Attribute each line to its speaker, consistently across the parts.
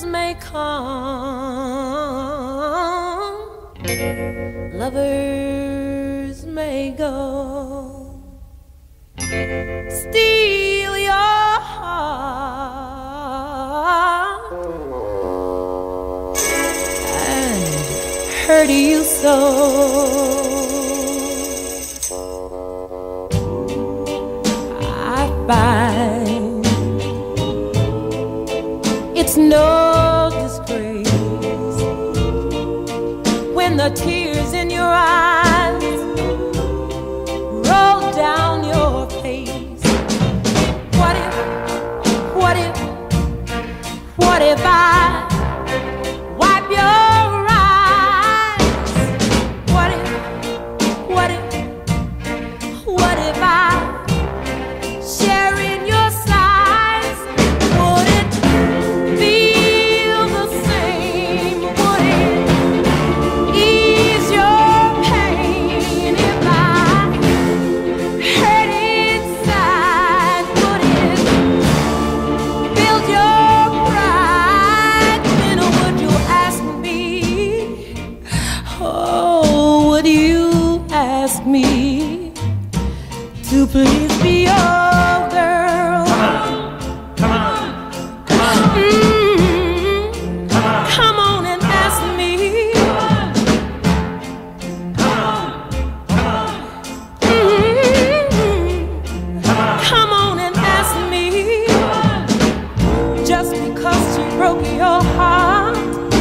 Speaker 1: may come, lovers may go, steal your heart and hurt you so. I find it's no disgrace when the tears in your eyes roll down your face. What if I wipe your eyes? What if I share in your sighs? Would it feel the same? Would it ease your pain if I hurt inside? Would it build your pride? Then would you ask me? Oh, would you ask me to please be your girl? Come on and ask me. Come on and ask me. Just because she broke your heart,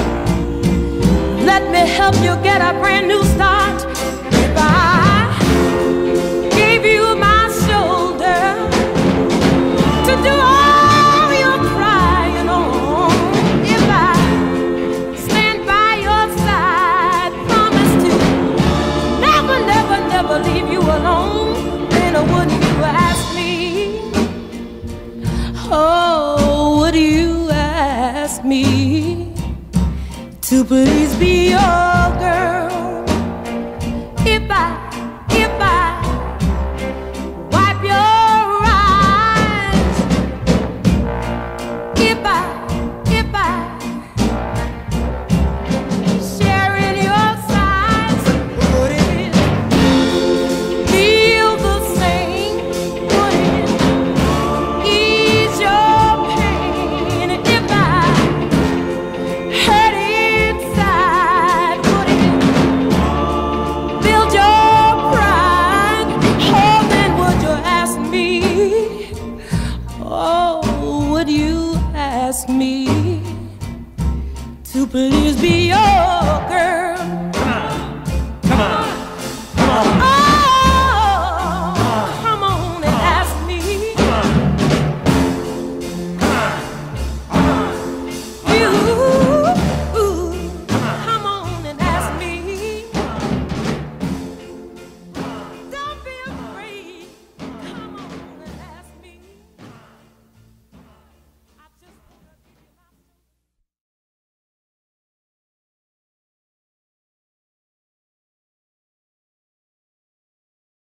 Speaker 1: let me help you get a brand new start. If I gave you my shoulder to do all your crying on, if I stand by your side, promise to never, never, never leave you alone, then wouldn't you ask me? Oh, would you ask me to please be your girl? If I wipe your eyes, if I share in your sighs, would it feel the same? Would it ease your pain if I hurt inside? Would it build your pride? Oh, then would you ask me? Oh, would you ask me to please be your girl?
Speaker 2: Come on.
Speaker 1: Oh,